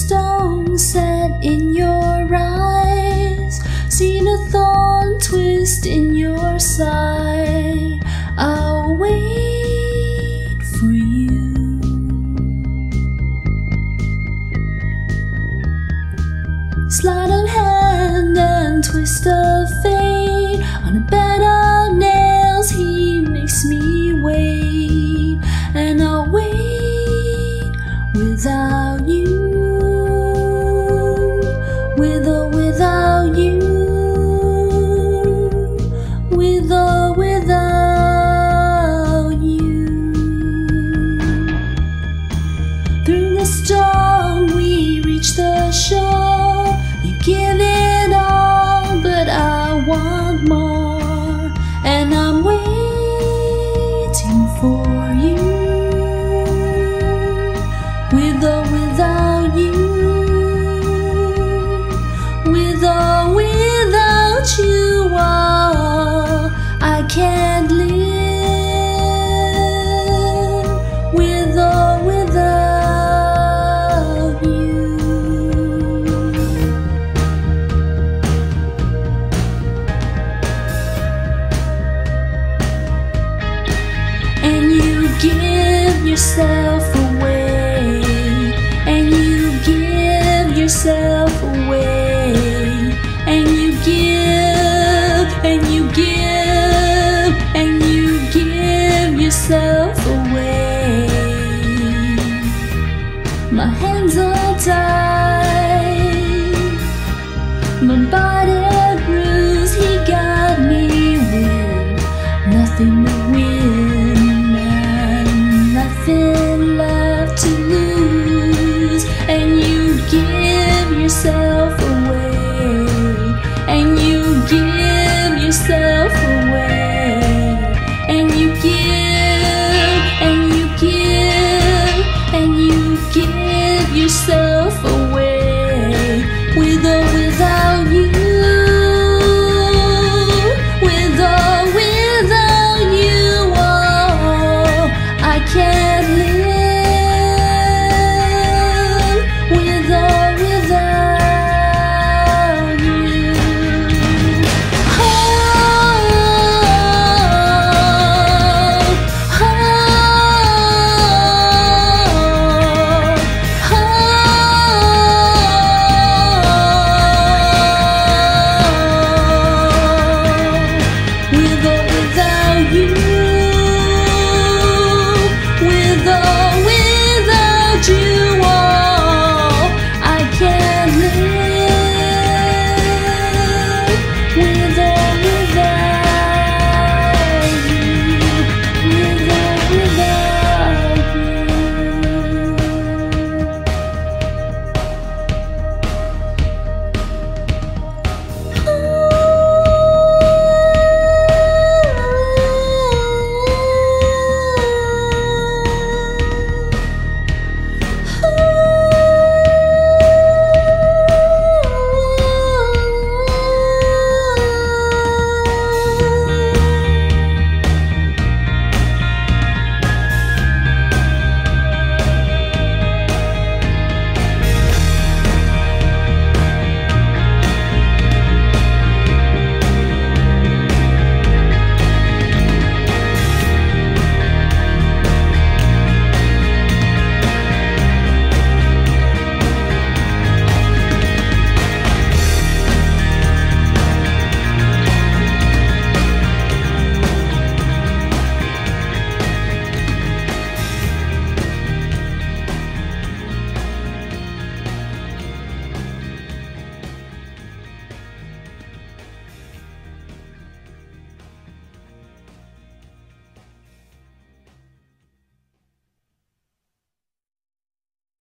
stone set in your eyes, seen a thorn twist in your side. I'll wait for you. Sleight of hand and twist of fate, on a bed of nails he makes me wait, and I'll wait without you, with or without you, with or without you. Through the storm we reach the shore. You give it all, but I want more, and I'm waiting for you, with or without you, with or without you. Oh, I can't live with or without you. And you give yourself away, and you give yourself away, and you give, and you give, and you give yourself away. My hands are tied.